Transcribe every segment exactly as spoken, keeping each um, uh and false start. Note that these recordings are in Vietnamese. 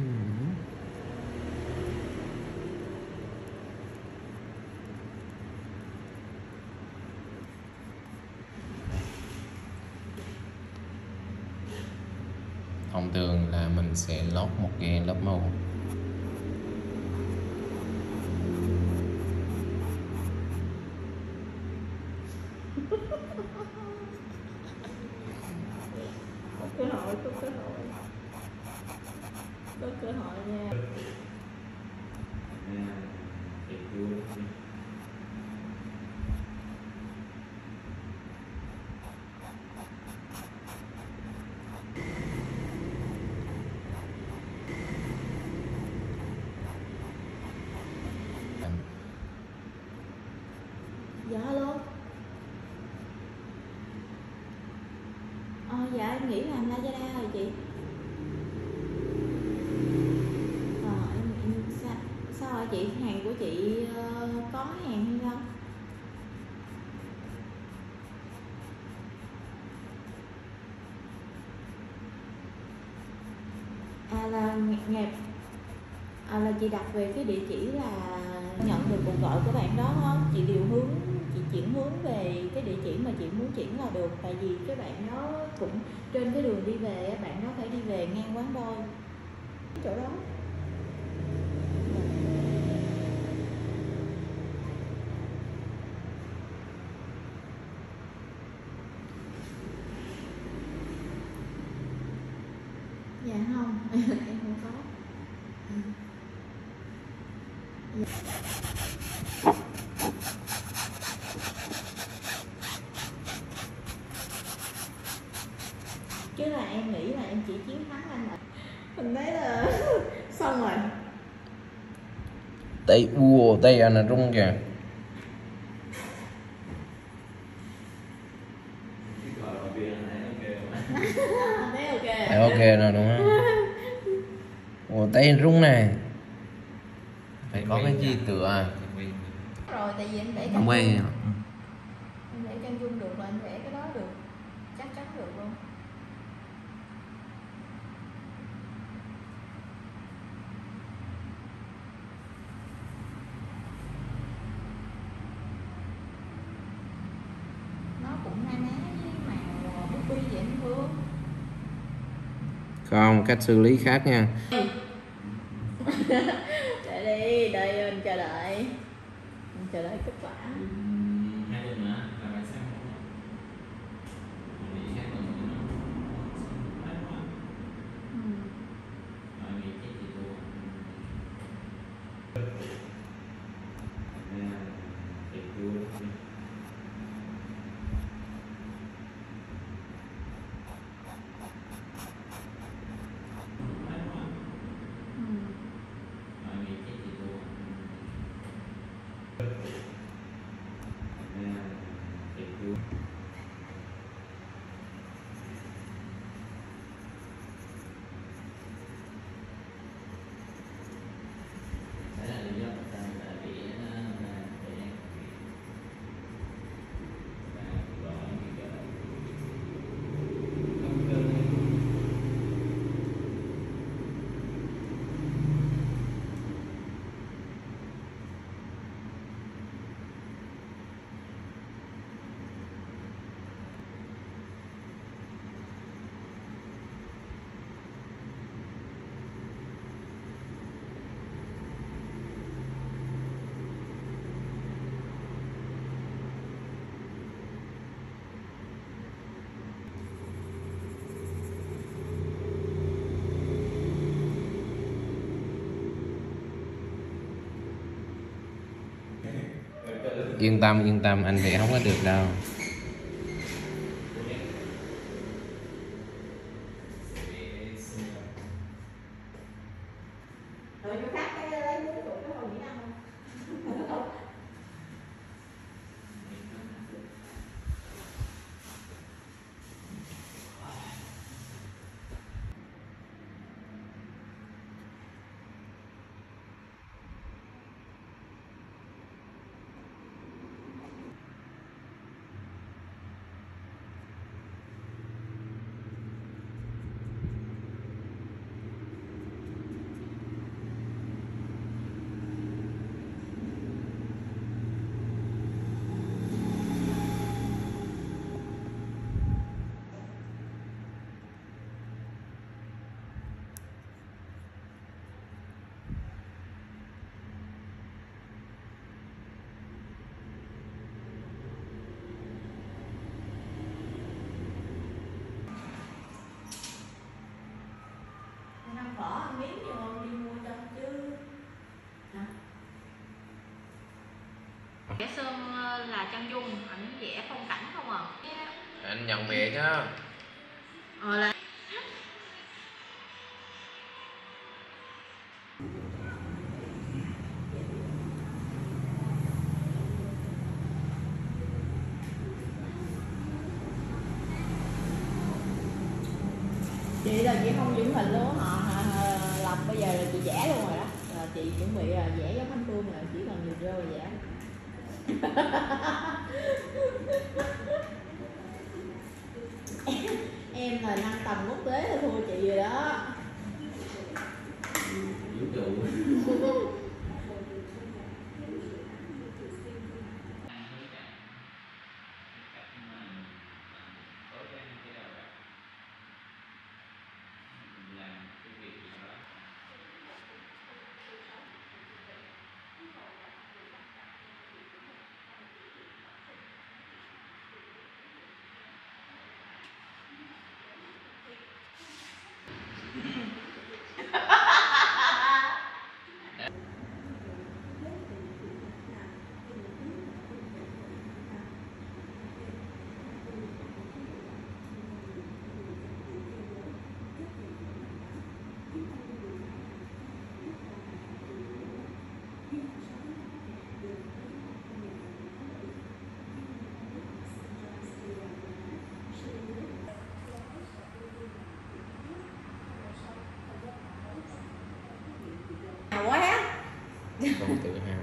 Thông thường là mình sẽ lót một cái lớp màu. Có cơ hội, có cơ hội, có cơ hội nha. Dạ alo. Ờ, dạ em nghĩ làm Lazada rồi chị. Ờ, em, em sao, sao hả chị? Hàng của chị uh, có hàng hay không? À là ngày à, là chị đặt về cái địa chỉ là nhận được cuộc gọi của bạn đó không? Chị điều hướng, chị chuyển hướng về cái địa chỉ mà chị muốn chuyển là được. Tại vì cái bạn đó cũng trên cái đường đi về, bạn đó phải đi về ngang quán đôi chỗ đó. Dạ không, em không có. Dạ. Chứ là em nghĩ là em chỉ chiến thắng anh ạ. Mình thấy là xong rồi. Tay ua tay anh là rung kìa. Thấy ok. Thấy ok rồi đúng không? Ủa tay rung nè. Phải có cái gì tựa. Rồi tại vì em để Không quay. em để chân dung được là em để cái đó được, chắc chắn được luôn. Nó cũng na ná với màu bút bi vậy anh Phương. Không, cách xử lý khác nha. Để đi, đợi mình chờ đợi, mình chờ đợi kết quả. Yên tâm yên tâm, anh vẽ không có được đâu. nhận việc á. Ờ là chị là chị không dựng hình luôn họ Lập bây giờ là chị vẽ luôn rồi đó, là chị chuẩn bị là vẽ giống anh Phương rồi, chỉ cần nhìn vô là vẽ. Em là năm tầm quốc tế là thua chị rồi đó. Vũ trụ. Quá Không tự hào.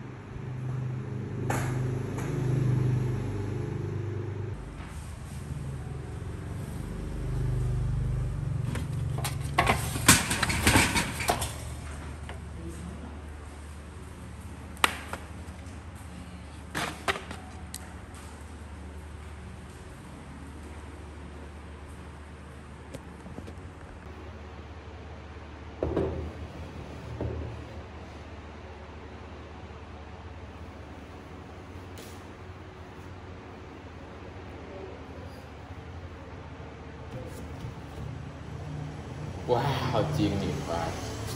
Wow, chuyên nghiệp quá.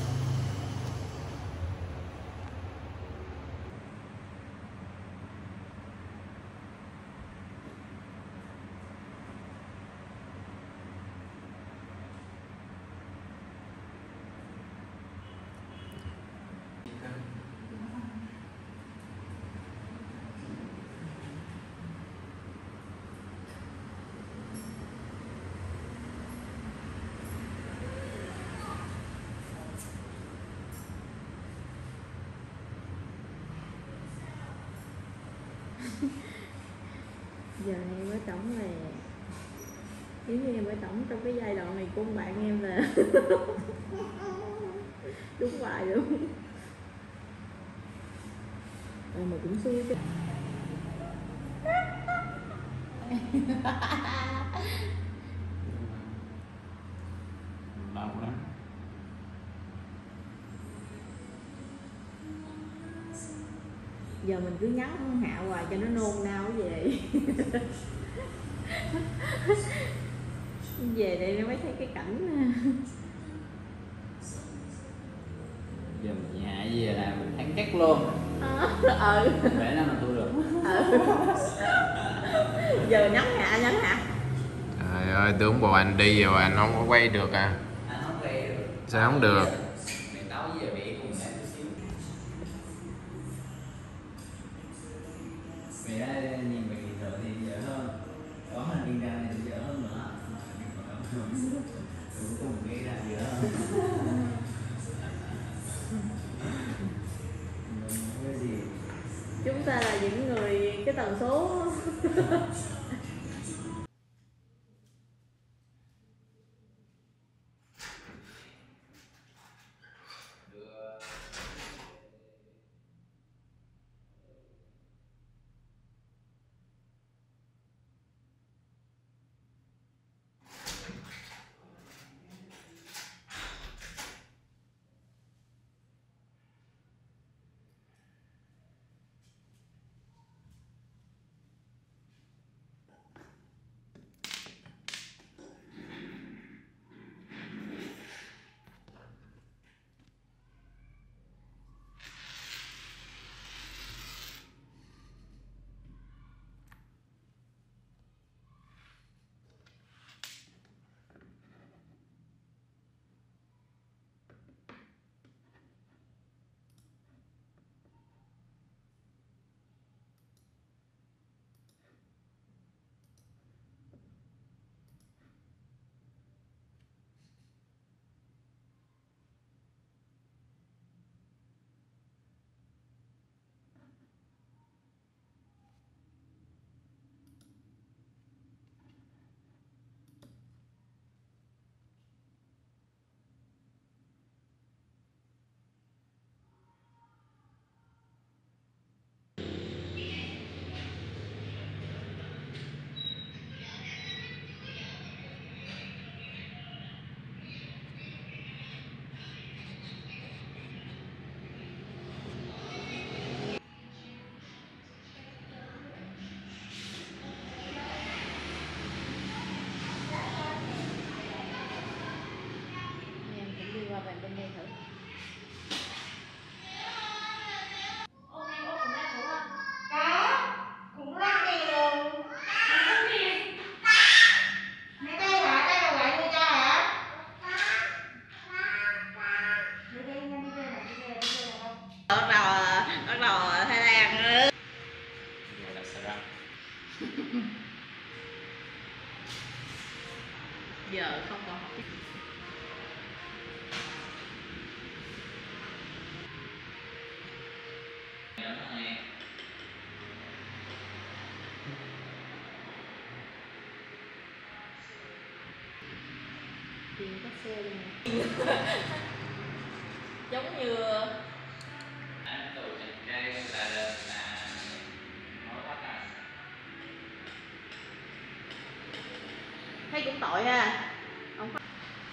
giờ em với tổng là giống như em với tổng trong cái giai đoạn này của bạn em là đúng hoài luôn. Ờ, mà cũng xui chứ. Lâu lắm. Giờ mình cứ nhắn Hạ hoài cho nó nôn nao về. Về đây nó mới thấy cái cảnh. Giờ mình Hạ về là mình thắng chắc luôn. Ờ ừ. Để nó mà tôi được. Ừ. Giờ nhắn Hạ nhắn Hạ. Trời ơi, tưởng bộ anh đi rồi anh không có quay được à. Anh không quay được. Sao không được? Mình nói với giờ bị cùng lại chút xíu. Vì đó nhìn về hiện tượng thì dễ hơn. Có hình đi ra thì dễ hơn nữa. Cuối cùng gây ra dễ hơn. Chúng ta là những người cái tần số. giờ không còn học tiếp. Tiền các xe luôn giống như anh tổ chức cái là là nói quá cả. thấy cũng tội ha. Không có...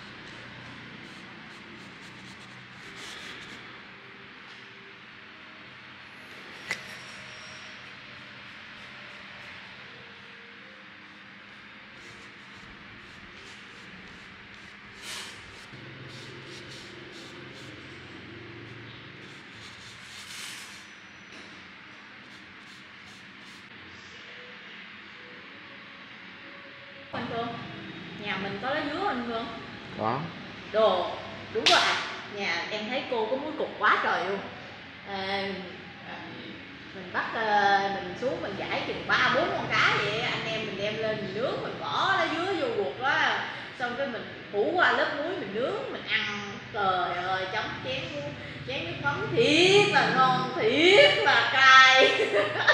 Anh Phương, nhà mình có lá dứa anh Phương? Có. Đồ, đúng rồi à. Nhà em thấy cô có muối cục quá trời luôn. À, mình bắt uh, mình xuống mình giải chừng ba bốn con cá vậy, anh em mình đem lên mình nướng, mình bỏ lá dứa vô ruột đó, xong cái mình phủ qua lớp muối mình nướng mình ăn. Trời ơi, chấm chén chén nước mắm thiệt là ngon, thiệt là cay.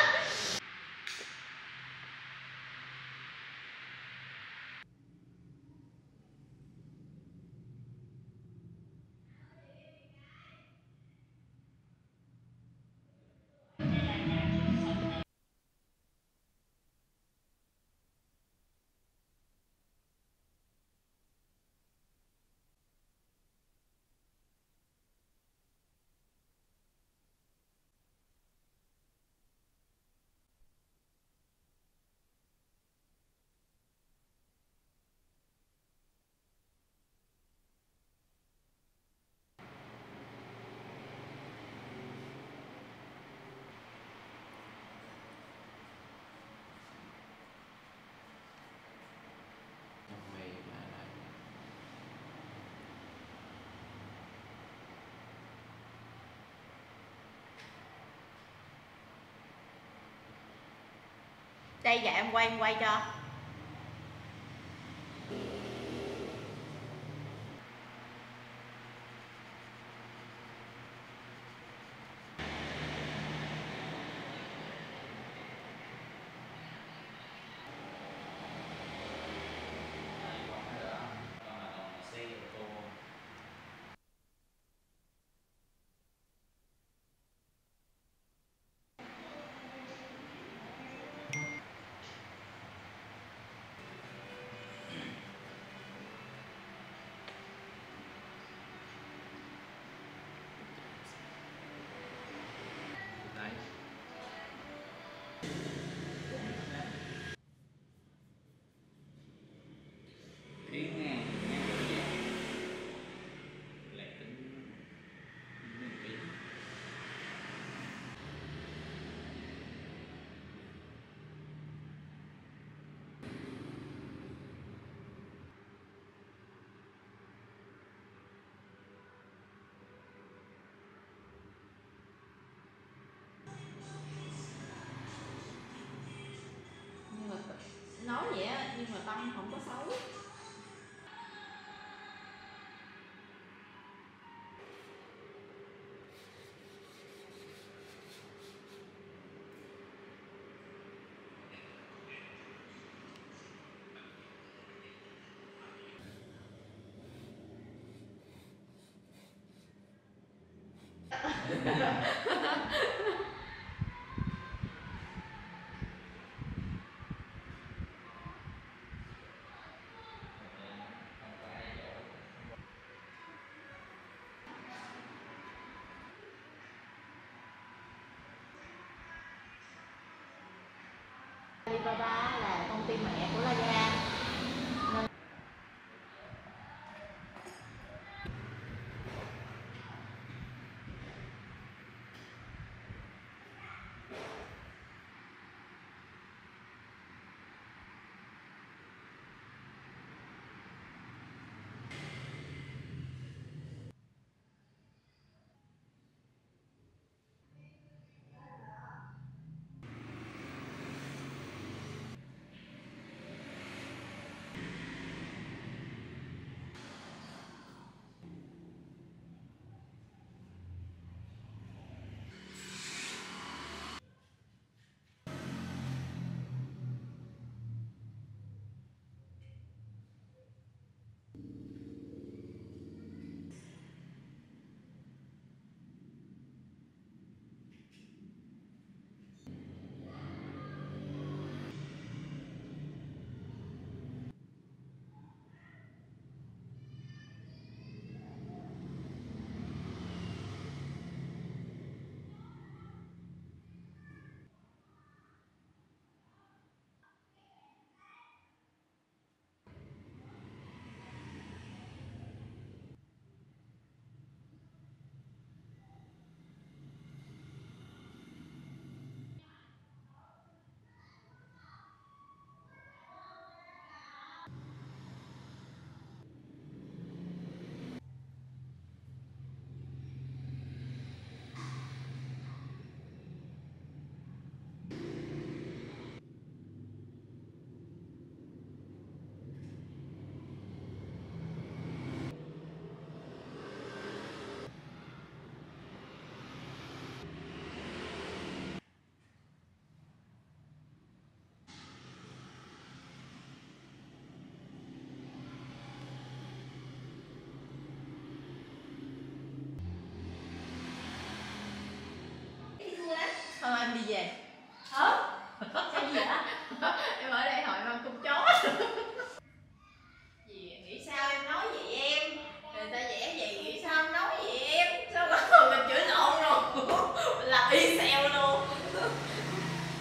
Đây dạ em quay em quay cho. Tiếng nghe nghe kiểu gì lại tính mình kỹ. Nhưng mà nói vậy á, nhưng mà Tâm không có xấu. Alibaba là công ty mẹ của Lazada. Thôi em đi về.